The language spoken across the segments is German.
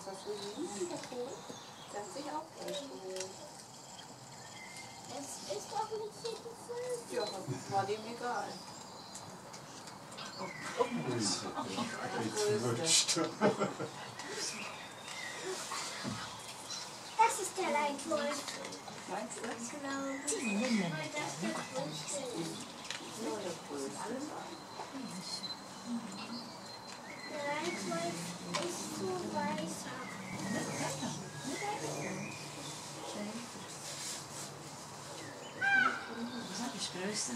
hast du gesehen? Der hat sich auch gleich geholt. Es ist doch nicht hier gefüllt. Ja, war dem egal. Das ist der Leitwolf. Meinst du das? Ich glaube, weil das der größte ist. Nur der größte. Alles an. Der Leitwolf ist so weißer. Das ist grösser.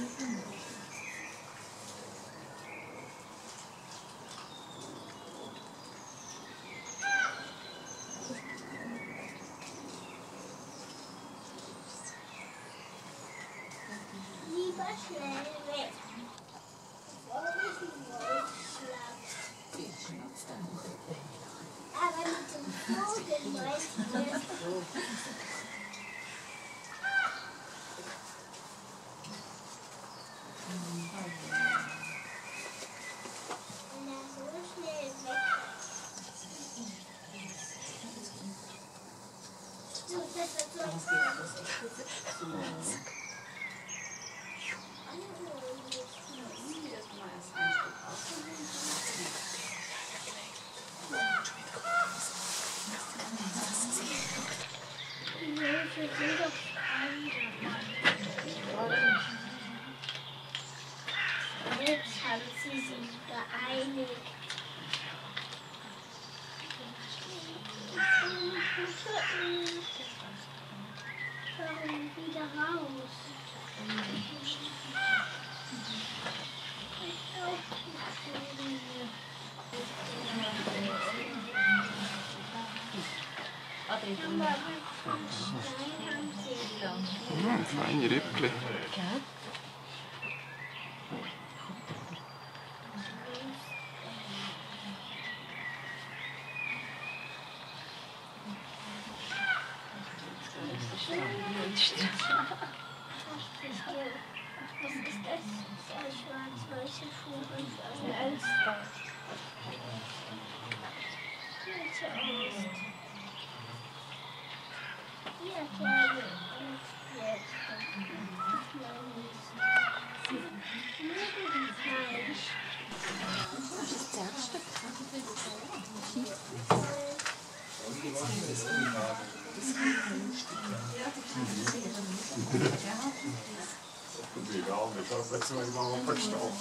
Lieber schnell weg. Bevor mich ein Wolf schlagt. Aber mit dem Vogel meinst du? Jetzt haben sie sich geeinigt. Warum wieder raus? Feine Rippli. Was ist das? Ein schwarz-weißer Vogel. Ein Elster. Welche Angst. Hier, kleine Elster. Fleisch. Das ist das erste. Die Raum ist auch jetzt mal verstaucht.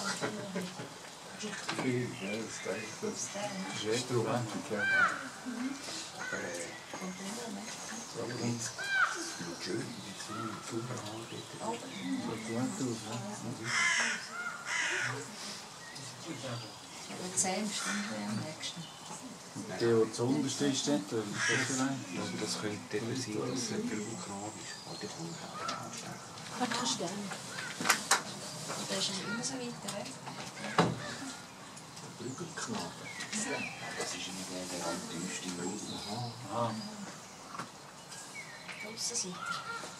Viel, ja, das ist Instrument, ja. So schön, die Zuhörer bitte. So gut aus, Der 10 Stunden am nächsten. Der, der zuunterst ist, das das könnte eben sein, dass es ein Vulkan ist. Aber die kommt auch anstecken. Warte, kannst du den? Der ist immer so weit weg. Brügelknabe. Das ist in der Antiüste Wölfe. Aha. Aussenseiter.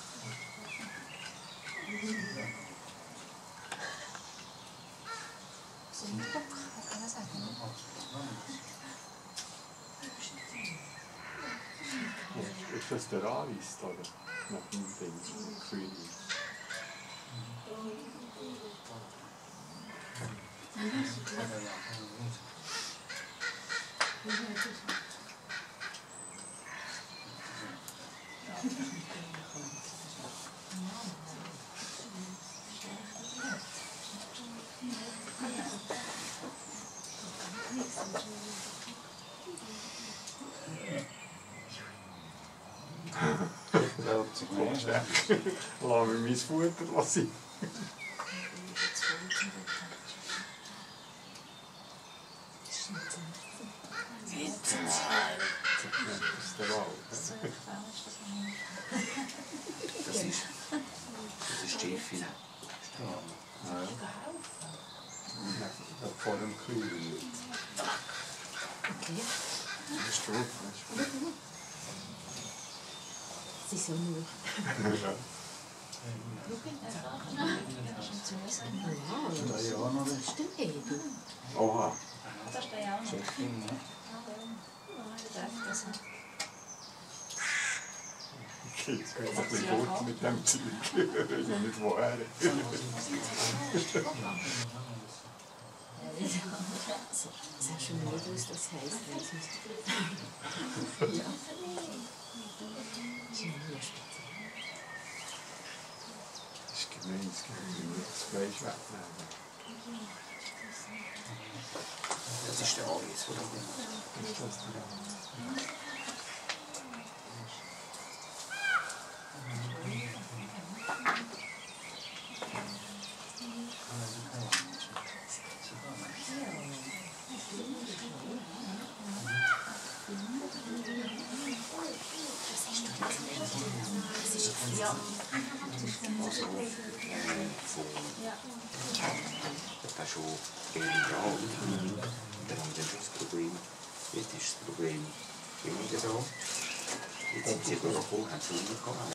Sundbock, kann man sagen. Ist das der Aris, oder? Nach dem Ding, Gefühl. Lass mich mein Futter lassen. Das ist Schiffi. Ja. Vor dem Kühlen. Okay. Das ist gut. Sie sind so nur. Oha. Das ist der ja auch noch. Chefin, ne? Das Also, Jetzt geht es ein bisschen fort mit dem Zeug. Ich weiß nicht woher. sehr schön, was das heisst. Ja. Das ist gemein, das Fleisch wegnehmen. Das ist der Alois, oder? Ist das der? Ja. Also, das ist schon genial. Dann haben wir schon das Problem. Jetzt ist das Problem weniger so. Jetzt sind sie durchgekommen, haben sie umgekommen.